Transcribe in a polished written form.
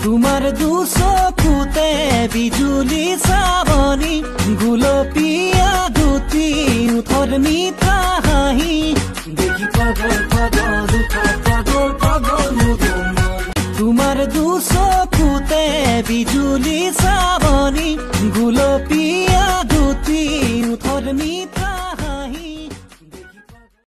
তোমার দুচকুতে বিজুলি চাবনি গুলপীয়া দুটি উঠৰ মিঠা হাঁহি দেখি পাগল পাগল পাগল পাগল তোমার দুচকুতে বিজুলি চাবনি গুলপীয়া